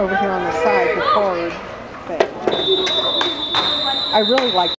over here on the side, the card thing. I really like